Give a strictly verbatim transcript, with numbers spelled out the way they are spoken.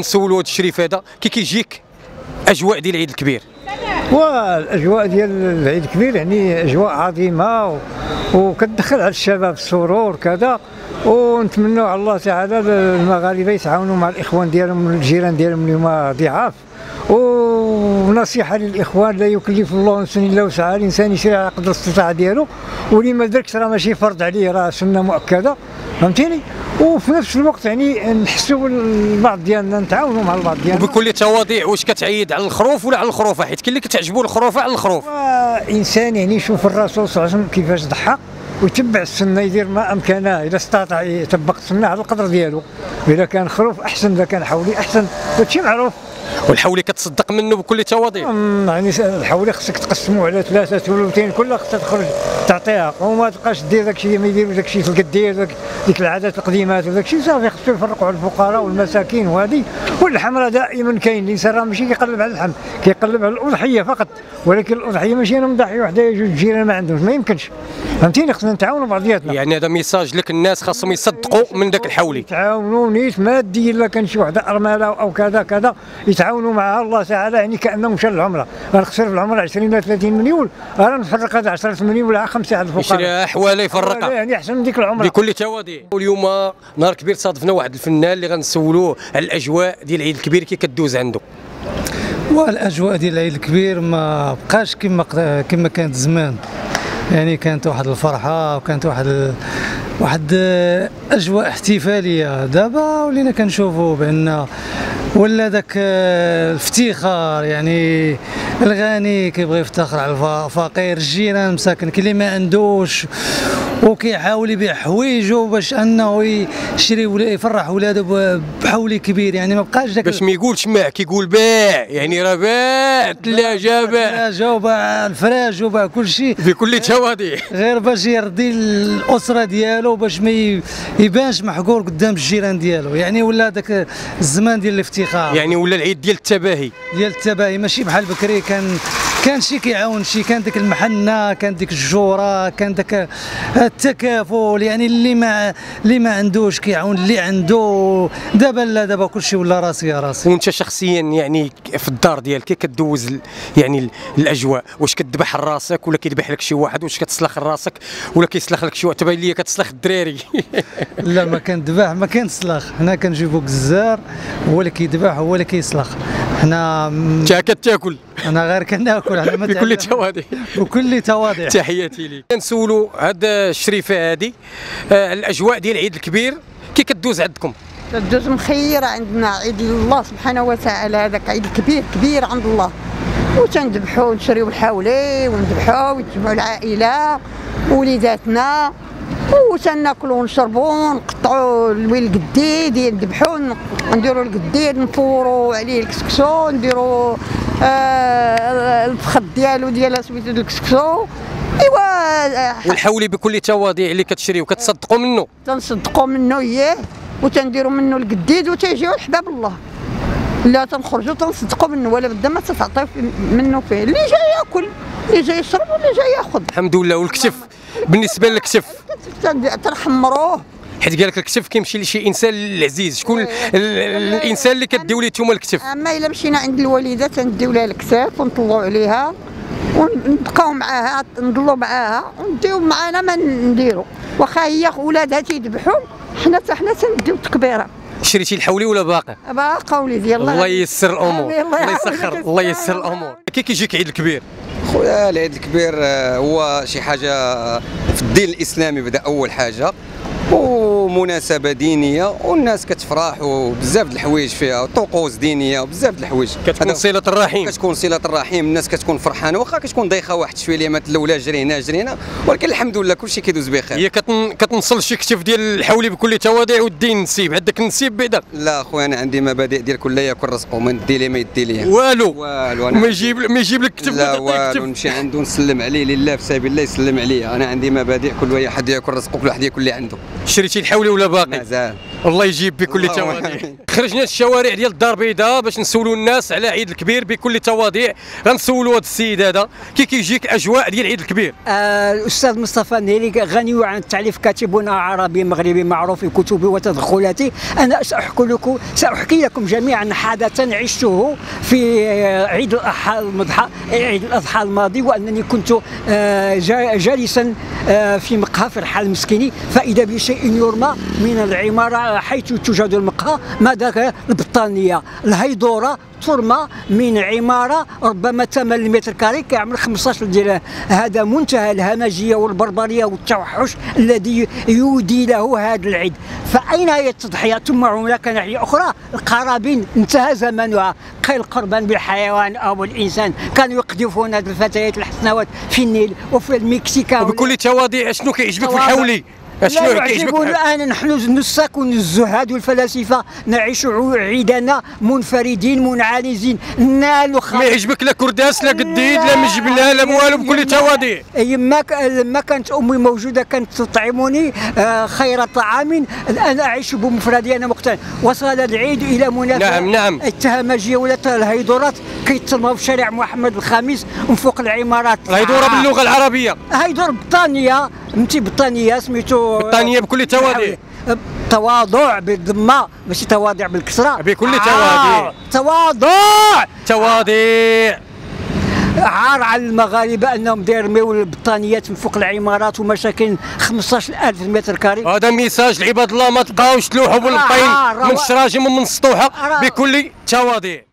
نسولوا هذا الشريف هذا كي كيجيك اجواء ديال العيد الكبير؟ والاجواء ديال العيد الكبير يعني اجواء عظيمه و... وكتدخل على الشباب السرور كذا، ونتمنوا على الله تعالى المغاربه يتعاونوا مع الاخوان ديالهم الجيران ديالهم اللي هما ضعاف. ونصيحه للاخوان، لا يكلف الله نفسا الا وسعها، الانسان يسير على قدر الاستطاعه ديالو، واللي ما دركش راه ماشي فرض عليه، راه سنه مؤكده، فهمتيني؟ وفي نفس الوقت يعني نحسوا البعض ديالنا نتعاونوا مع البعض ديالنا. وبكل تواضع، واش كتعيد على الخروف ولا على الخروفه؟ حيت كاين اللي كتعجبوا الخروفه على الخروف. انسان يعني يشوف الرسول صلى الله عليه وسلم كيفاش ضحى ويتبع السنه، يدير ما امكنه، اذا استطاع يطبق السنه على القدر ديالو، واذا كان خروف احسن، اذا كان حولي احسن، هادشي معروف. والحولي كتصدق منه بكل تواضع؟ يعني الحولي خصك تقسموا على ثلاثه ثلثين، كلها خصها تخرج تعطيها، وما تبقاش دير داكشي اللي ما يديروا داكشي في القدير، ديك العادات القديمات وداكشي صافي. خصو يفرقوا على الفقراء والمساكين وهذه. واللحم راه دائما كاين، الانسان راه ماشي كيقلب على اللحم، كيقلب على الاضحيه فقط، ولكن الاضحيه ماشي انا مضحي وحده جوج جيران ما عندهمش، ما يمكنش، فهمتيني؟ خصنا نتعاونوا بعضياتنا. يعني هذا ميساج لك، الناس خاصهم يصدقوا من داك الحولي، يتعاونوا نيت مادي، الا كان شي وحده ارمله او كذا كذا يتعاونوا معها الله تعالى، يعني كانه مشى للعمره، غنخسر في العمره عشرين ولا ثلاثين مليون، راه نفرق هذا عشرة مليون ولا خمسه على الفقراء، يشري حواله يفرقها، يعني احسن من ديك العمره بكل تواضع. واليوم نهار كبير، صادفنا واحد الفنان اللي غنسولوه على الاجواء ديال العيد الكبير كي كدوز عنده. والاجواء ديال العيد الكبير ما بقاش كما كما كانت زمان، يعني كانت واحد الفرحه وكانت واحد ال... واحد اجواء احتفاليه. دابا ولينا كنشوفوا بان ولا داك الافتخار، يعني الغني كيبغي يفتخر على الفقير، الجيران مساكن كاين اللي ما عندوش وكيحاول يبيع حوايجو باش انه يشري ولا يفرح ولادو بحولي كبير، يعني ما بقاش داك باش ما يقولش ماع، كيقول باع، يعني راه باع الثلاجه، باع الثلاجه وباع الفراش وباع كل شيء بكل تواضع، غير باش يرضي الاسره ديالو، باش ما يبانش محقور قدام الجيران ديالو. يعني ولا داك الزمان ديال الافتخار، يعني ولا العيد ديال التباهي، ديال التباهي ماشي بحال بكري. كان كان شي كيعاون شي، كان ديك المحنه، كان ديك الجوره، كان داك التكافل، يعني اللي ما اللي ما عندوش كيعاون اللي عنده. دابا لا، دابا كلشي ولا راسي يا راسي. وانت شخصيا يعني في الدار ديالك كي كدوز يعني الاجواء، واش كتذبح راسك ولا كيذبح لك شي واحد؟ واش كتسلخ راسك ولا كيسلخ لك شي واحد؟ تبان لي كتسلخ الدراري. لا ما كنذبح، ما كنسلخ، حنا كنجيبو جزار هو اللي كيذبح هو اللي كيسلخ. حنا انت كتاكل؟ انا غير كناكل. حنا بكل تواضع، بكل تواضع. تحياتي ليك. كنسولوا هاد الشريفه هادي آه الاجواء ديال العيد الكبير كي كدوز عندكم؟ كدوز مخيره عندنا، عيد الله سبحانه وتعالى، هذاك عيد كبير كبير عند الله، وتنذبحوا ونشريو الحولي ونذبحوا ويتجمعوا العائله وليداتنا، وتناكلوا ونشربوا ونقطعوا الويل القديد، نذبحوا نديروا القديد، نفوروا عليه الكسكسو، نديروا آه الفخذ ديالو ديال سميتو الكسكسو. ايوا والحولي بكل تواضع اللي كتشريو كتصدقوا منه؟ تنصدقوا منه اياه، وتنديروا منه القديد، وتيجيو الحباب الله. لا تنخرجوا تنصدقوا منه، ولا بدا ما تتعطيو منه فيه، اللي جاي ياكل، اللي جاي يشرب، واللي جاي ياخذ. الحمد لله. والكتف بالنسبه للكتف تنحمروه، حيت قال لك الكتف كيمشي لشي انسان العزيز، شكون الانسان اللي كديو ليه نتوما الكتف؟ اما الا مشينا عند الوالده تنديو لها الكتاف ونطلعوا عليها ونبقاو معاها، نضلوا معاها ونديو معانا ما نديروا، واخا هي ولادها تيذبحوا، حنا حتى حنا تنديو تكبيره. شريتي الحولي ولا باقي؟ باقي وليدي. الله الله ييسر الامور، الله يسخر، الله ييسر الامور. كي كيجيك عيد الكبير؟ خويا العيد الكبير هو شي حاجه في الدين الاسلامي، بدا اول حاجه، ومناسبه دينيه، والناس كتفرح وبزاف د الحوايج فيها، وطقوس دينيه وبزاف د الحوايج. كتكون صله الرحيم، كتكون صله الرحيم، الناس كتكون فرحانه، واخا كتكون ضيقه واحد شويه اليامات الاولى جري هنا جري هنا، ولكن الحمد لله كلشي كيدوز بخير. هي كتن... كتنصل شي كتف ديال الحولي بكل تواضع، والدين نسيب عندك النسيب بعدا؟ لا خويا انا عندي مبادئ ديال كل ياكل رزقه، ما ندي ليه ما يدي ليه والو والو. ما يجيب ما يجيب لك كتف؟ لا والو، نمشي عنده نسلم عليه لله في سبيل الله يسلم عليا. انا عندي مبادئ، كل واحد ياكل رزقه، كل واحد ياكل اللي عنده. شريتي الحولي ولا باقي؟ مازال. الله يجيب بكل تواضيع. خرجنا الشوارع ديال الدار البيضاء باش نسولوا الناس على عيد الكبير بكل تواضيع. غنسولوا هذا السيد هذا كي كيجيك اجواء ديال عيد الكبير. آه الاستاذ مصطفى النهيري غني عن التعريف، كاتب عربي مغربي معروف في كتبه وتدخلاته. انا ساحكي لكم ساحكي لكم جميعا حدثا عشته في عيد الاضحى المضحى عيد الاضحى الماضي، وانني كنت آه جالسا آه في مقهى في الرحال المسكيني، فاذا بشيء يرمى من العماره حيث توجد المقهى، ماذا البطانيه الهيدوره ترمى من عماره ربما ثمانية متر كاري كيعمل خمسطاش ديال. هذا منتهى الهمجيه والبربريه والتوحش الذي يودي له هذا العيد. فاين هي التضحيه؟ ثم هناك ناحيه اخرى القرابين انتهى زمنها، قيل قربان بالحيوان او الانسان. كانوا يقذفون هذه الفتيات الحسنوات في النيل وفي المكسيكا. وبكل تواضيع شنو كيعجبك في الحولي؟ شنو يعجبنا الان؟ نحن النساك والزهاد والفلاسفه نعيش عيدنا منفردين منعزلين. نالوا ما يعجبك لا كرداس لا قديد لا مجبله لا والو بكل تواضيع. يما لما كانت امي موجوده كانت تطعمني خير طعام. الان اعيش بمفردي انا مقتنع. وصل العيد الى منافسه. نعم نعم. التهمجيه ولا الهيدورات كيتسموا في شارع محمد الخامس من فوق العمارات. الهيدوره باللغه العربيه. هيدور بطانيه فهمتي، بطانيه سميتو بطانيه بكل تواضيع. تواضع بالضمه ماشي تواضع بالكسره. بكل تواضيع. تواضع تواضيع. عار على المغاربه انهم دايرميو البطانيات من فوق العمارات ومشاكل خمسطاش ألف متر كاري. هذا ميساج لعباد الله، ما تبقاوش تلوحوا بالبطين من الشراجم ومن السطوحه بكل تواضيع.